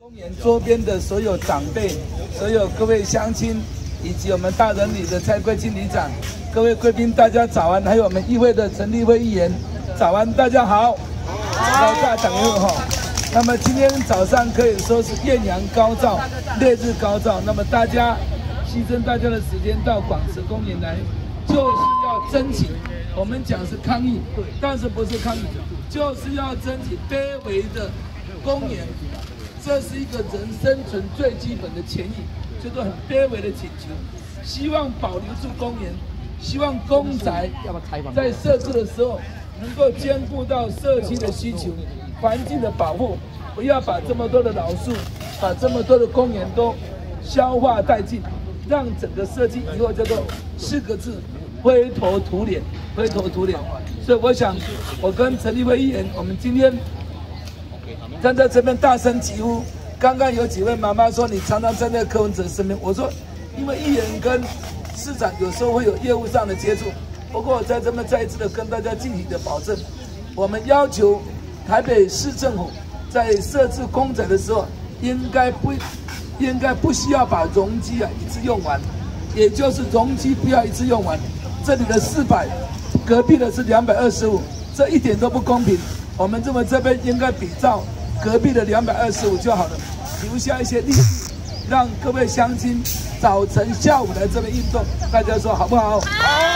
公园周边的所有长辈、所有各位乡亲，以及我们大人里的蔡贵清里长，各位贵宾，大家早安！还有我们议会的陈立辉议员，早安，大家好！大家等一会哈。那么今天早上可以说是艳阳高照、烈日高照，那么大家牺牲大家的时间到广慈公园来，就是要争取。我们讲是抗议，但是不是抗议，就是要争取卑微的公园。 这是一个人生存最基本的权益，就是很卑微的请求，希望保留住公园，希望公宅在设置的时候能够兼顾到社区的需求、环境的保护，不要把这么多的老树、把这么多的公园都消化殆尽，让整个社区以后叫做4个字：灰头土脸，灰头土脸。所以我想，我跟陈立辉议员，我们今天 站在这边大声疾呼。刚刚有几位妈妈说，你常常站在柯文哲身边。我说，因为议员跟市长有时候会有业务上的接触。不过我在这边再一次的跟大家具体的保证，我们要求台北市政府在设置公宅的时候，应该不需要把容积一次用完，也就是容积不要一次用完。这里的400，隔壁的是225，这一点都不公平。我们认为这边应该比照 隔壁的225就好了，留下一些力气，让各位乡亲早晨、下午来这边运动，大家说好不好？好。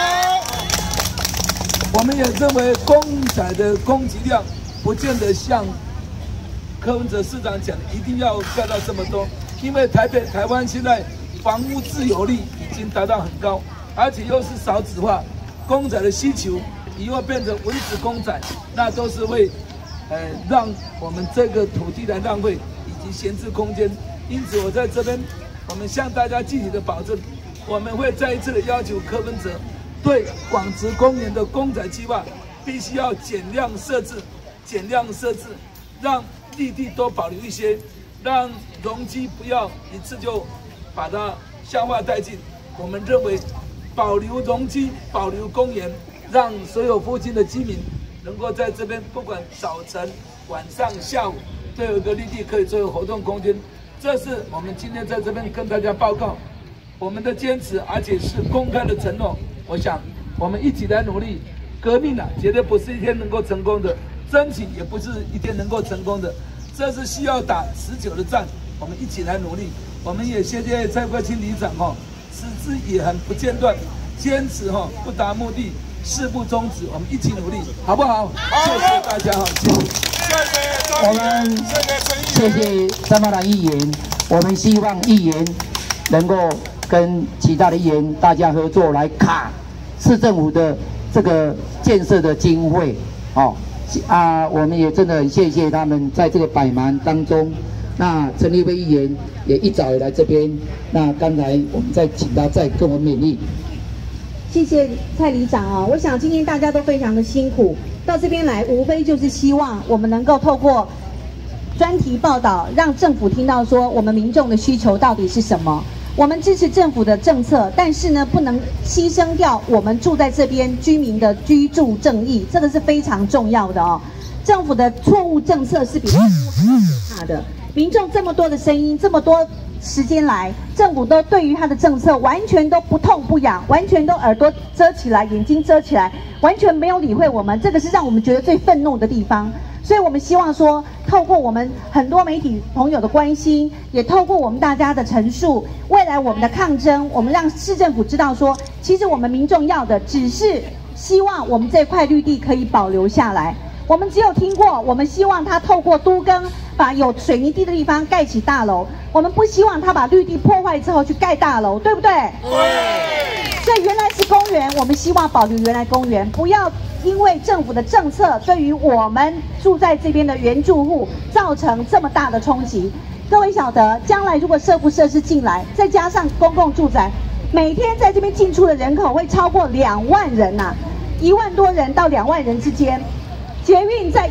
我们也认为公宅的供给量不见得像柯文哲市长讲的一定要盖到这么多，因为台湾现在房屋自有率已经达到很高，而且又是少子化，公宅的需求以后变成文史公宅，那都是会 让我们这个土地的浪费以及闲置空间，因此我在这边，我们向大家具体的保证，我们会再一次的要求柯文哲对广慈公园的公宅计划必须要减量设置，让绿地多保留一些，让容积不要一次就把它消化殆尽。我们认为保留容积，保留公园，让所有附近的居民 能够在这边，不管早晨、晚上、下午，都有一个绿地可以作为活动空间。这是我们今天在这边跟大家报告我们的坚持，而且是公开的承诺。我想我们一起来努力，革命绝对不是一天能够成功的，争取也不是一天能够成功的，这是需要打持久的战。我们一起来努力。我们也谢谢蔡贵清里长持之以恒，不间断，坚持不达目的 誓不终止，我们一起努力，好不好？谢谢大家，谢谢。 我们谢谢张茂兰议员，我们希望议员能够跟其他的议员大家合作来卡市政府的这个建设的经费，我们也真的很谢谢他们在这个百忙当中。那陈立辉议员也一早也来这边，那刚才我们再请他再跟我勉励。 谢谢蔡里长啊！我想今天大家都非常的辛苦，到这边来无非就是希望我们能够透过专题报道，让政府听到说我们民众的需求到底是什么。我们支持政府的政策，但是呢，不能牺牲掉我们住在这边居民的居住正义，这个是非常重要的哦。政府的错误政策是比政府还要可怕的。民众这么多的声音，这么多 时间来，政府都对于他的政策完全都不痛不痒，完全都耳朵遮起来，眼睛遮起来，完全没有理会我们，这个是让我们觉得最愤怒的地方。所以我们希望说，透过我们很多媒体朋友的关心，也透过我们大家的陈述，未来我们的抗争，我们让市政府知道说，其实我们民众要的只是希望我们这块绿地可以保留下来。我们只有听过，我们希望他透过都更 把有水泥地的地方盖起大楼，我们不希望他把绿地破坏之后去盖大楼，对不对？对。所以原来是公园，我们希望保留原来公园，不要因为政府的政策对于我们住在这边的原住户造成这么大的冲击。各位晓得，将来如果社福设施进来，再加上公共住宅，每天在这边进出的人口会超过2万人呐，1万多人到2万人之间。 捷运在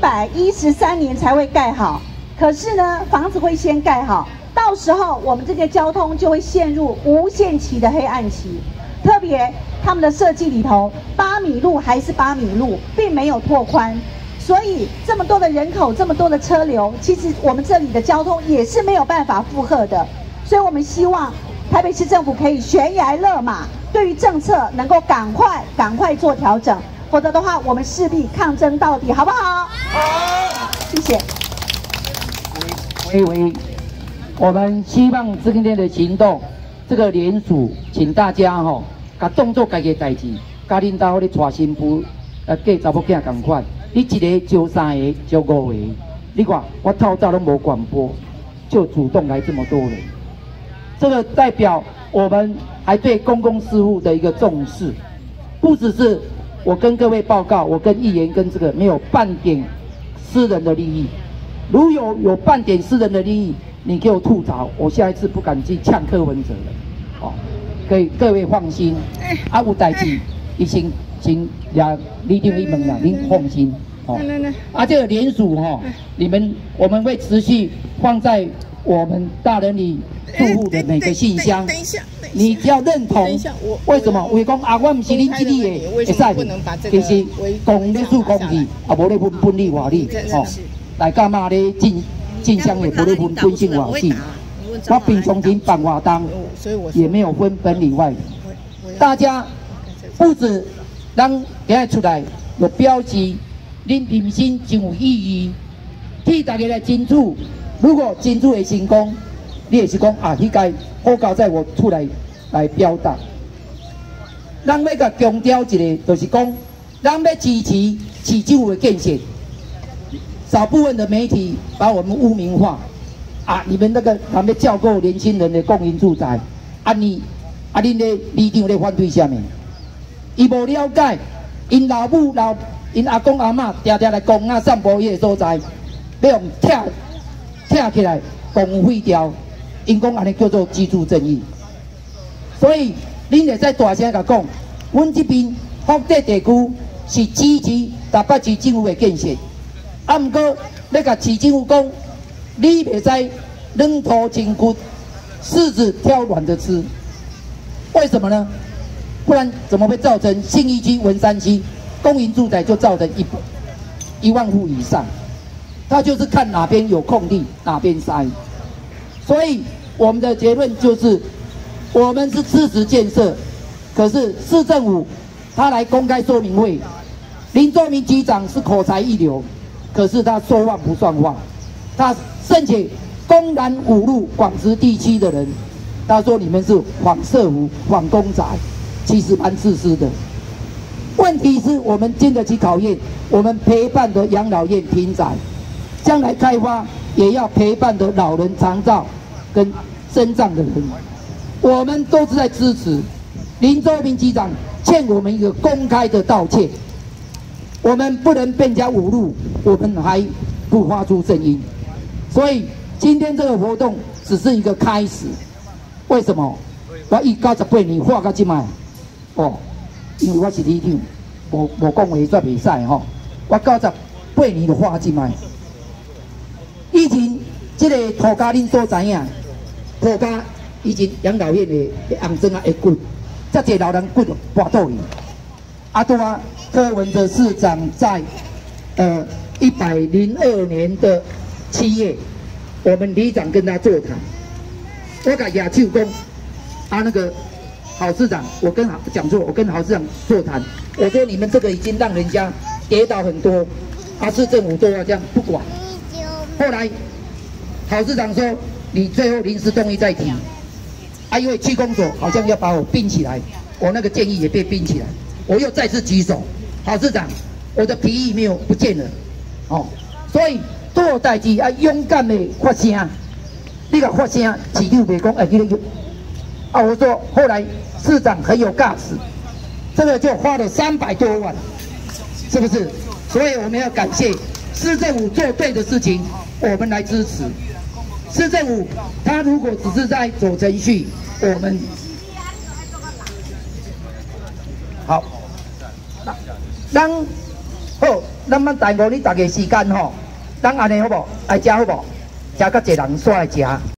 113年才会盖好，可是呢，房子会先盖好，到时候我们这个交通就会陷入无限期的黑暗期。特别他们的设计里头，8米路还是8米路，并没有拓宽， 所以这么多的人口，这么多的车流，其实我们这里的交通也是没有办法负荷的。所以我们希望台北市政府可以悬崖勒马，对于政策能够赶快做调整，否则的话，我们势必抗争到底，好不好？好，谢谢。 我们希望今天的行动，这个联署，请大家把动作家己代志，家领导咧带新妇，嫁查某囝同款，你一个招3个，招5个，你看我透早拢无广播，就主动来这么多人，这个代表我们还对公共事务的一个重视，不只是我跟各位报告，我跟议员跟这个没有半点私人的利益，如有半点私人的利益。你给我吐槽，我下一次不敢去呛柯文哲了，哦，可以各位放心，有代志，请李定一问啦，您放心，哦，这个联署我们会持续放在我们大人里住户的每个信箱。等一下，你要认同。等一下，为什么？为讲我不是恁这里的，会使其实公咧做公义，无咧分利外利，哦，大家嘛咧进香也不会分性瓦器，我平常时办活动也没有分本里外。大家不止咱今日出来有标记，恁人生真有意义，替大家来争取。如果争取会成功，你也是讲迄个好交在我出来表达。咱要甲强调一个，就是讲，咱要支持市政府的建设。少部分的媒体把我们污名化，你们那个还没教够年轻人的公营住宅，恁的里长咧反对什么？伊无了解，因老母因阿公阿嬷常常来公园散步迄个所在，要用拆起来公废掉，因讲安尼叫做居住正义。所以恁会使大声甲讲，阮这边福德地区是支持台北市政府的建设。不过，要甲市政府讲，你袂使扔头轻骨，柿子挑软的吃。为什么呢？不然怎么会造成信义区、文山区公营住宅就造成1万户以上？他就是看哪边有空地，哪边塞。所以我们的结论就是，我们是支持建设，可是市政府他来公开说明会，林周明局长是口才一流。可是他说话不算话，他甚至公然侮辱广慈地区的人。他说你们是反社福、反公宅，其实蛮自私的。问题是我们经得起考验，我们陪伴的养老院平宅，将来开发也要陪伴的老人长照跟身障的人，我们都是在支持。林周明局长欠我们一个公开的道歉。我们不能被人家侮辱，我们还不发出声音，所以今天这个活动只是一个开始。为什么？我98年画到这摆，因为我是里长，无讲话煞袂使吼。我98年就画这摆。以前这个土家恁所知影，土家以前养老院的红砖会滚，遮济老人滚跋倒去。柯文哲市长在102年的7月，我们里长跟他座谈，我甲亚秋公那个郝市长，我跟郝市长座谈，我说你们这个已经让人家跌倒很多，市政府都要这样不管。后来郝市长说，你最后临时动议再提，因为区公所好像要把我并起来，我那个建议也被并起来，我又再次举手。郝市长，我的皮衣没有不见了，所以做代志要勇敢的发声，你甲发声，市长袂讲你咧我说后来市长很有 gas， 这个就花了300多万，是不是？所以我们要感谢市政府做对的事情，我们来支持。市政府他如果只是在走程序，我们好。咱咱耽误你大家时间咱安尼好不好？来吃好不好？吃甲济人煞来吃。